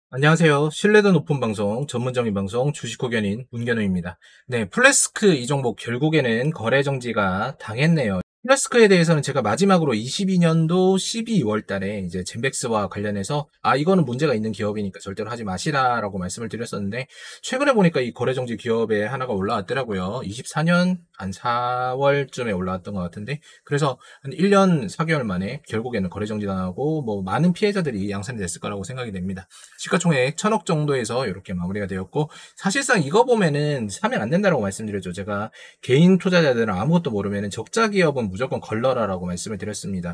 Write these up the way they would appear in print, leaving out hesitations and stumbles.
안녕하세요. 신뢰도 높은 방송, 전문적인 방송, 주식호견인 문견우입니다. 네, 플래스크 이 종목 결국에는 거래 정지가 당했네요. 플래스크에 대해서는 제가 마지막으로 22년도 12월 달에 이제 젠백스와 관련해서 이거는 문제가 있는 기업이니까 절대로 하지 마시라라고 말씀을 드렸었는데 최근에 보니까 이 거래 정지 기업에 하나가 올라왔더라고요. 24년 한 4월쯤에 올라왔던 것 같은데 그래서 한 1년 4개월 만에 결국에는 거래 정지 당하고 뭐 많은 피해자들이 양산이 됐을 거라고 생각이 됩니다. 시가총액 1000억 정도에서 이렇게 마무리가 되었고 사실상 이거 보면은 사면 안 된다라고 말씀드렸죠. 제가 개인 투자자들은 아무것도 모르면은 적자 기업은 무조건 걸러라라고 말씀을 드렸습니다.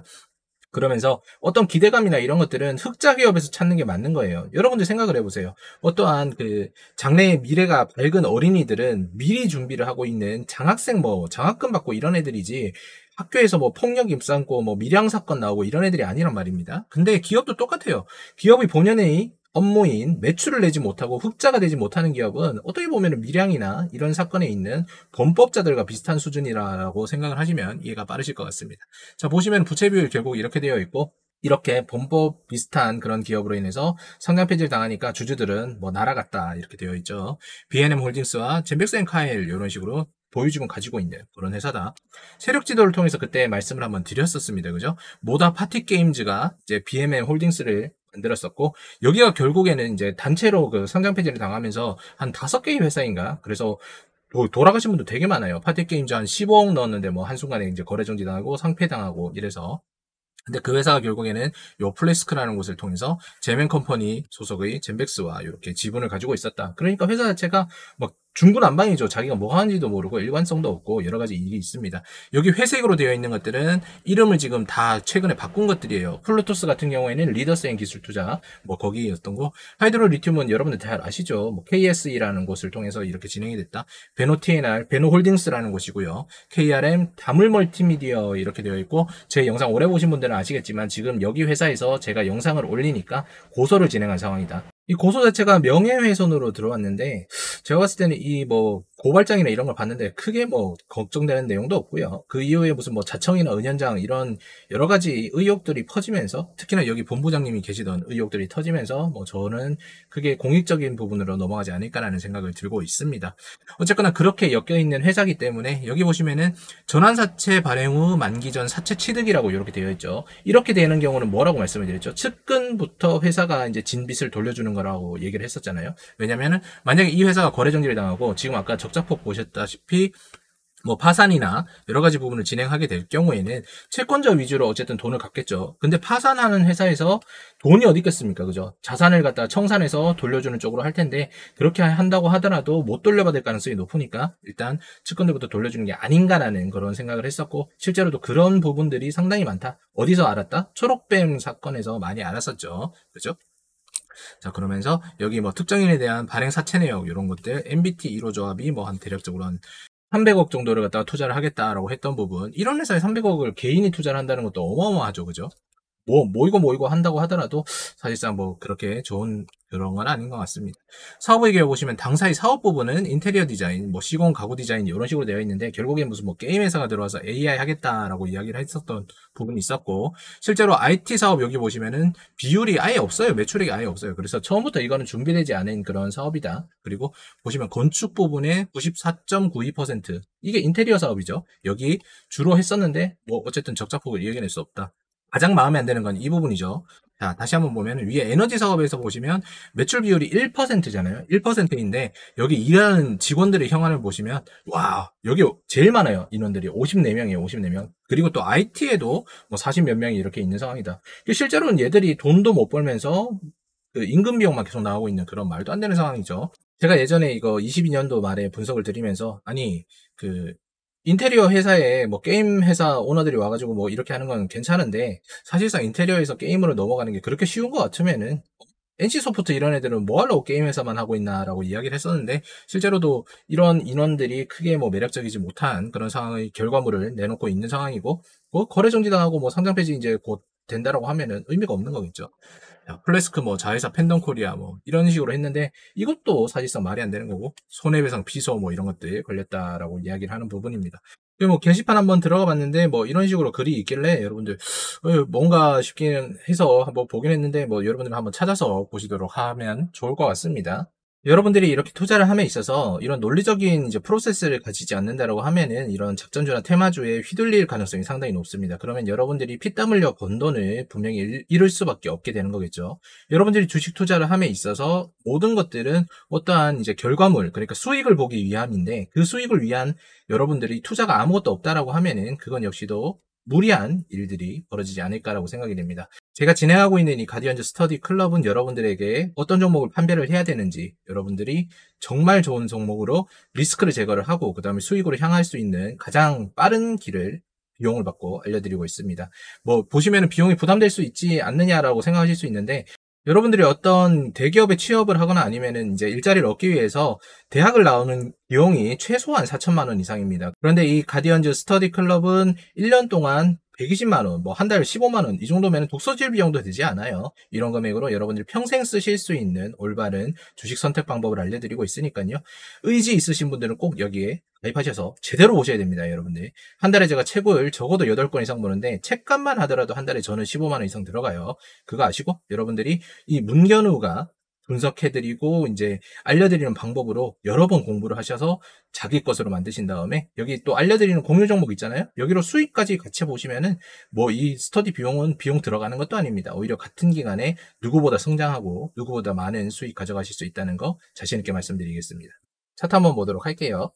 그러면서 어떤 기대감이나 이런 것들은 흑자 기업에서 찾는 게 맞는 거예요. 여러분들 생각을 해보세요. 어떠한 그 장래의 미래가 밝은 어린이들은 미리 준비를 하고 있는 장학생 뭐 장학금 받고 이런 애들이지 학교에서 뭐 폭력 입산고 뭐 밀양 사건 나오고 이런 애들이 아니란 말입니다. 근데 기업도 똑같아요. 기업이 본연의 업무인 매출을 내지 못하고 흑자가 되지 못하는 기업은 어떻게 보면 밀양이나 이런 사건에 있는 범법자들과 비슷한 수준이라고 생각을 하시면 이해가 빠르실 것 같습니다. 자, 보시면 부채 비율 결국 이렇게 되어 있고, 이렇게 범법 비슷한 그런 기업으로 인해서 상장 폐지를 당하니까 주주들은 뭐 날아갔다 이렇게 되어 있죠. B&M 홀딩스와 젠백스앤카일 이런 식으로 보유지분 가지고 있는 그런 회사다. 세력 지도를 통해서 그때 말씀을 한번 드렸었습니다. 그죠? 모다 파티 게임즈가 이제 B&M 홀딩스를 만들었었고 여기가 결국에는 이제 단체로 그 상장 폐지를 당하면서 한 5개의 회사인가 그래서 돌아가신 분도 되게 많아요. 파티게임즈 한 15억 넣었는데 뭐 한순간에 이제 거래 정지당하고 상폐당하고 이래서. 근데 그 회사가 결국에는 요 플래스크라는 곳을 통해서 제멘 컴퍼니 소속의 젠백스와 이렇게 지분을 가지고 있었다. 그러니까 회사 자체가 막 중구난방이죠. 자기가 뭐 하는지도 모르고 일관성도 없고 여러 가지 일이 있습니다. 여기 회색으로 되어 있는 것들은 이름을 지금 다 최근에 바꾼 것들이에요. 플루토스 같은 경우에는 리더스앤 기술 투자 뭐 거기였던 거. 하이드로 리튬은 여러분들 잘 아시죠? 뭐 KSE라는 곳을 통해서 이렇게 진행이 됐다. 베노 TNR, 베노 홀딩스라는 곳이고요. KRM, 다물 멀티미디어 이렇게 되어 있고 제 영상 오래 보신 분들은 아시겠지만 지금 여기 회사에서 제가 영상을 올리니까 고소를 진행한 상황이다. 이 고소 자체가 명예훼손으로 들어왔는데 제가 봤을 때는 이 뭐 고발장이나 이런 걸 봤는데 크게 뭐 걱정되는 내용도 없고요. 그 이후에 무슨 뭐 자청이나 은연장 이런 여러 가지 의혹들이 퍼지면서 특히나 여기 본부장님이 계시던 의혹들이 터지면서 뭐 저는 크게 공익적인 부분으로 넘어가지 않을까라는 생각을 들고 있습니다. 어쨌거나 그렇게 엮여있는 회사기 때문에 여기 보시면은 전환사채 발행 후 만기 전 사채 취득이라고 이렇게 되어 있죠. 이렇게 되는 경우는 뭐라고 말씀을 드렸죠? 측근부터 회사가 이제 진 빚을 돌려주는 거라고 얘기를 했었잖아요. 왜냐면은 만약에 이 회사가 거래 정지를 당하고 지금 아까 적자폭 보셨다시피 뭐 파산이나 여러 가지 부분을 진행하게 될 경우에는 채권자 위주로 어쨌든 돈을 갚겠죠. 근데 파산하는 회사에서 돈이 어디 있겠습니까? 그죠? 자산을 갖다 청산해서 돌려주는 쪽으로 할 텐데 그렇게 한다고 하더라도 못 돌려받을 가능성이 높으니까 일단 측근들부터 돌려주는 게 아닌가라는 그런 생각을 했었고 실제로도 그런 부분들이 상당히 많다. 어디서 알았다? 초록뱀 사건에서 많이 알았었죠. 그죠? 자, 그러면서 여기 뭐 특정인에 대한 발행 사채 내역 이런 것들 MBT 1호 조합이 뭐 한 대략적으로 한 300억 정도를 갖다가 투자를 하겠다라고 했던 부분 이런 회사에 300억을 개인이 투자를 한다는 것도 어마어마하죠. 그죠? 뭐 이거 한다고 하더라도 사실상 뭐 그렇게 좋은 그런 건 아닌 것 같습니다. 사업의 계획 보시면 당사의 사업 부분은 인테리어 디자인, 뭐 시공 가구 디자인 이런 식으로 되어 있는데 결국엔 무슨 뭐 게임 회사가 들어와서 AI 하겠다라고 이야기를 했었던 부분이 있었고 실제로 IT 사업 여기 보시면은 비율이 아예 없어요. 매출액이 아예 없어요. 그래서 처음부터 이거는 준비되지 않은 그런 사업이다. 그리고 보시면 건축 부분의 94.92% 이게 인테리어 사업이죠. 여기 주로 했었는데 뭐 어쨌든 적자폭을 이겨낼 수 없다. 가장 마음에 안 드는 건 이 부분이죠. 자, 다시 한번 보면 위에 에너지 사업에서 보시면 매출 비율이 1%잖아요. 1%인데 여기 일하는 직원들의 형한을 보시면 와, 여기 제일 많아요. 인원들이 54명이에요. 54명. 그리고 또 IT에도 뭐 40 몇 명이 이렇게 있는 상황이다. 실제로는 얘들이 돈도 못 벌면서 그 임금 비용만 계속 나오고 있는 그런 말도 안 되는 상황이죠. 제가 예전에 이거 22년도 말에 분석을 드리면서 아니 그 인테리어 회사에 뭐 게임 회사 오너들이 와가지고 뭐 이렇게 하는 건 괜찮은데 사실상 인테리어에서 게임으로 넘어가는 게 그렇게 쉬운 것 같으면은 NC소프트 이런 애들은 뭐 하려고 게임 회사만 하고 있나라고 이야기를 했었는데 실제로도 이런 인원들이 크게 뭐 매력적이지 못한 그런 상황의 결과물을 내놓고 있는 상황이고 뭐 거래 정지당하고 뭐 상장 폐지 이제 곧 된다라고 하면은 의미가 없는 거겠죠. 야, 플래스크 뭐 자회사 팬덤 코리아 뭐 이런 식으로 했는데 이것도 사실상 말이 안 되는 거고 손해배상 피소 뭐 이런 것들 걸렸다라고 이야기를 하는 부분입니다. 뭐 게시판 한번 들어가 봤는데 뭐 이런 식으로 글이 있길래 여러분들 뭔가 싶기는 해서 한번 보긴 했는데 뭐 여러분들 한번 찾아서 보시도록 하면 좋을 것 같습니다. 여러분들이 이렇게 투자를 함에 있어서 이런 논리적인 이제 프로세스를 가지지 않는다라고 하면은 이런 작전주나 테마주에 휘둘릴 가능성이 상당히 높습니다. 그러면 여러분들이 피땀 흘려 번 돈을 분명히 잃을 수밖에 없게 되는 거겠죠. 여러분들이 주식 투자를 함에 있어서 모든 것들은 어떠한 이제 결과물, 그러니까 수익을 보기 위함인데 그 수익을 위한 여러분들이 투자가 아무것도 없다라고 하면은 그건 역시도 무리한 일들이 벌어지지 않을까라고 생각이 됩니다. 제가 진행하고 있는 이 가디언즈 스터디 클럽은 여러분들에게 어떤 종목을 판별을 해야 되는지, 여러분들이 정말 좋은 종목으로 리스크를 제거를 하고 그 다음에 수익으로 향할 수 있는 가장 빠른 길을 비용을 받고 알려드리고 있습니다. 뭐 보시면 비용이 부담될 수 있지 않느냐라고 생각하실 수 있는데, 여러분들이 어떤 대기업에 취업을 하거나 아니면은 이제 일자리를 얻기 위해서 대학을 나오는 비용이 최소한 4천만 원 이상입니다. 그런데 이 가디언즈 스터디 클럽은 1년 동안 120만 원, 뭐 한 달 15만 원, 이 정도면 독서질 비용도 되지 않아요. 이런 금액으로 여러분들이 평생 쓰실 수 있는 올바른 주식 선택 방법을 알려드리고 있으니까요. 의지 있으신 분들은 꼭 여기에 가입하셔서 제대로 보셔야 됩니다, 여러분들. 한 달에 제가 책을 적어도 8권 이상 보는데 책값만 하더라도 한 달에 저는 15만 원 이상 들어가요. 그거 아시고 여러분들이 이 문견우가 분석해드리고 이제 알려드리는 방법으로 여러 번 공부를 하셔서 자기 것으로 만드신 다음에 여기 또 알려드리는 공유 종목 있잖아요. 여기로 수익까지 같이 보시면은 뭐 이 스터디 비용은 비용 들어가는 것도 아닙니다. 오히려 같은 기간에 누구보다 성장하고 누구보다 많은 수익 가져가실 수 있다는 거 자신 있게 말씀드리겠습니다. 차트 한번 보도록 할게요.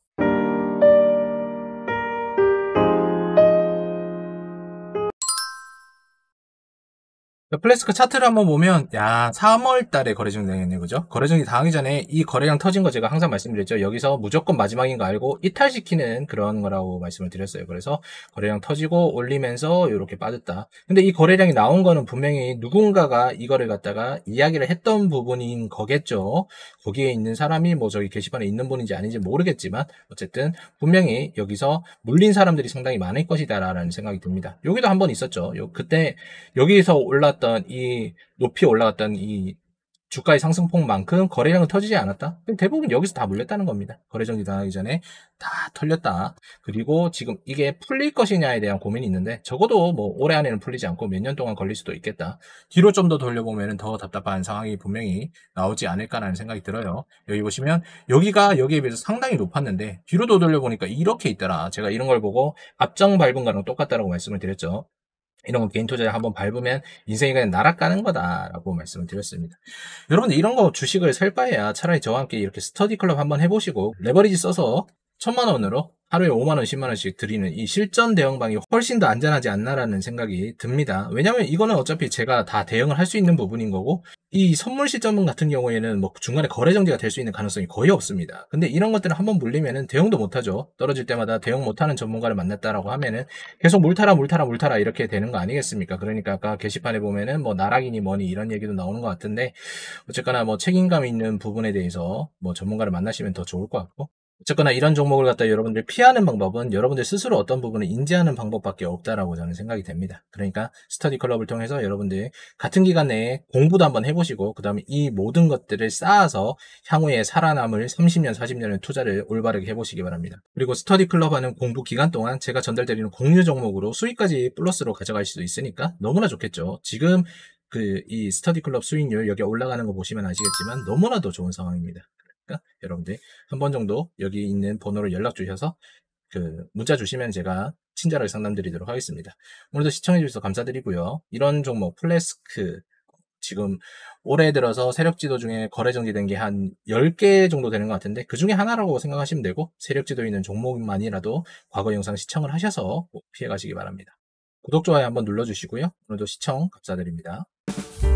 플래스크 차트를 한번 보면, 야, 3월 달에 거래정지 당했네, 그죠? 거래정지 당하기 전에 이 거래량 터진 거 제가 항상 말씀드렸죠. 여기서 무조건 마지막인 거 알고 이탈시키는 그런 거라고 말씀을 드렸어요. 그래서 거래량 터지고 올리면서 이렇게 빠졌다. 근데 이 거래량이 나온 거는 분명히 누군가가 이거를 갖다가 이야기를 했던 부분인 거겠죠. 거기에 있는 사람이 뭐 저기 게시판에 있는 분인지 아닌지 모르겠지만, 어쨌든 분명히 여기서 물린 사람들이 상당히 많을 것이다라는 생각이 듭니다. 여기도 한번 있었죠. 그때 여기서 올랐던 이 높이 올라갔던 이 주가의 상승폭만큼 거래량은 터지지 않았다? 대부분 여기서 다 물렸다는 겁니다. 거래정지 당하기 전에 다 털렸다. 그리고 지금 이게 풀릴 것이냐에 대한 고민이 있는데 적어도 뭐 올해 안에는 풀리지 않고 몇 년 동안 걸릴 수도 있겠다. 뒤로 좀 더 돌려보면 더 답답한 상황이 분명히 나오지 않을까라는 생각이 들어요. 여기 보시면 여기가 여기에 비해서 상당히 높았는데 뒤로 더 돌려보니까 이렇게 있더라. 제가 이런 걸 보고 앞장 밟은 거랑 똑같다라고 말씀을 드렸죠. 이런 거 개인 투자에 한번 밟으면 인생이 그냥 날아가는 거다라고 말씀을 드렸습니다. 여러분들 이런 거 주식을 살 바에야 차라리 저와 함께 이렇게 스터디 클럽 한번 해보시고 레버리지 써서 1,000만 원으로 하루에 5만 원, 10만 원씩 드리는 이 실전 대응방이 훨씬 더 안전하지 않나라는 생각이 듭니다. 왜냐면 이거는 어차피 제가 다 대응을 할 수 있는 부분인 거고 이 선물 시점은 같은 경우에는 뭐 중간에 거래 정지가 될 수 있는 가능성이 거의 없습니다. 근데 이런 것들은 한번 물리면은 대응도 못하죠. 떨어질 때마다 대응 못하는 전문가를 만났다라고 하면은 계속 물타라 이렇게 되는 거 아니겠습니까? 그러니까 아까 게시판에 보면은 뭐 나락이니 뭐니 이런 얘기도 나오는 것 같은데 어쨌거나 뭐 책임감 있는 부분에 대해서 뭐 전문가를 만나시면 더 좋을 것 같고 어쨌거나 이런 종목을 갖다 여러분들 피하는 방법은 여러분들 스스로 어떤 부분을 인지하는 방법밖에 없다라고 저는 생각이 됩니다. 그러니까 스터디 클럽을 통해서 여러분들 같은 기간 내에 공부도 한번 해보시고 그 다음에 이 모든 것들을 쌓아서 향후에 살아남을 30년, 40년의 투자를 올바르게 해보시기 바랍니다. 그리고 스터디 클럽 하는 공부 기간 동안 제가 전달드리는 공유 종목으로 수익까지 플러스로 가져갈 수도 있으니까 너무나 좋겠죠. 지금 이 스터디 클럽 수익률 여기 올라가는 거 보시면 아시겠지만 너무나도 좋은 상황입니다. 그러니까 여러분들 한 번 정도 여기 있는 번호로 연락 주셔서 문자 주시면 제가 친절하게 상담 드리도록 하겠습니다. 오늘도 시청해 주셔서 감사드리고요. 이런 종목 플래스크 지금 올해 들어서 세력지도 중에 거래 정지된 게 한 10개 정도 되는 것 같은데 그 중에 하나라고 생각하시면 되고 세력지도에 있는 종목만이라도 과거 영상 시청을 하셔서 꼭 피해 가시기 바랍니다. 구독, 좋아요 한번 눌러주시고요. 오늘도 시청 감사드립니다.